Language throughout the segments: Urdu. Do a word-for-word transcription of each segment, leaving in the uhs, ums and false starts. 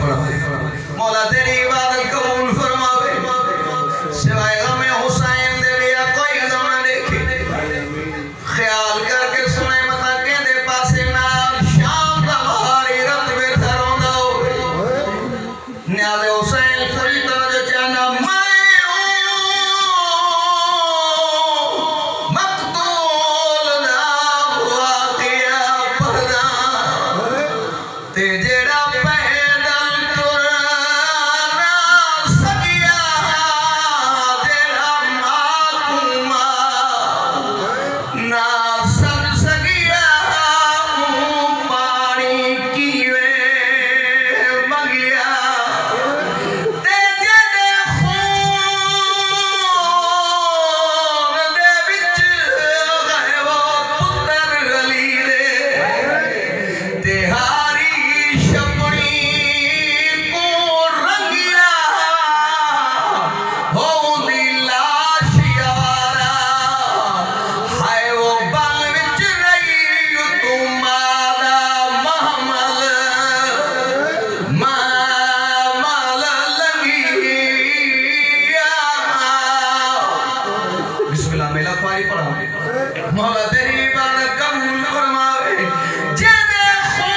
مولا تیری عبادت قبول فرماوے سوائے غم حسین دے بیا کوئی غم نہ دیکھے خیال کر کے سنے مطا کہ دے پاسے نال شام دا بھاری رت میں تھروں دا ہو نیاز حسین پوری توجہ چاہنا میں ہوں مقتول دا واقعہ پڑھنا تے جیڑا پیدل ترنا سکیا جیڑا معقوما نہ سب سکیا پانی کیوے منگیا تے جڑے خون دے وچ گئے وہ پتر گلی دے تے ہاری شپڑی کو رنگیا ہو دی لاش یارا ہائے وہ بل وچ رہی تو مادا محمل محمل لگیا بسم اللہ میلا فائی پڑھا مولا تیری عبادت قبول فرماوے جیدے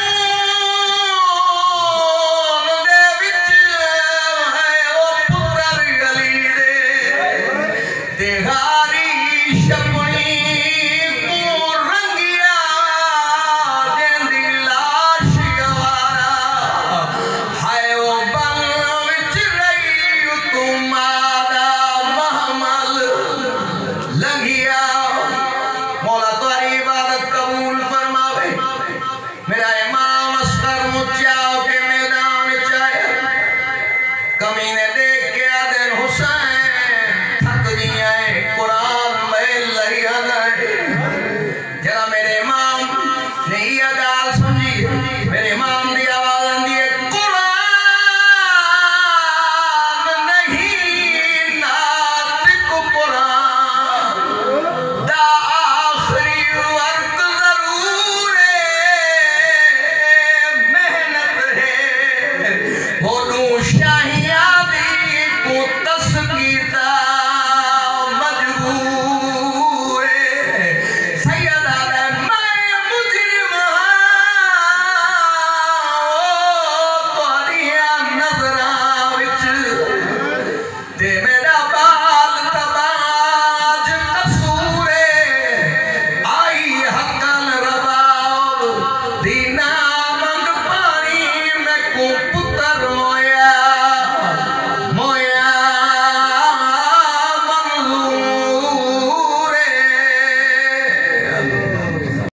خون دے وچ ہے وہ پتر گلی دے تے ہاری شپڑی کو رنگیا جیندی لاش گوارا ہائے وہ بل وچ رہی تو مادا محمل لگیا مولا تاری عبادت قبول فرماوے میرا امام اصغر مچاؤ کے میدان چاہے کمینے دیکھ کے آدھر حسین تھک دیا ہے قرآن میں لگیا ہے جرا میرے امام نے یہ گال سمجھی میرے امام دی آواز اندی ہے قرآن نہیں ناطق قرآن دا آخری وقت ضرور ہے محنت ہے بولوں شاہیاں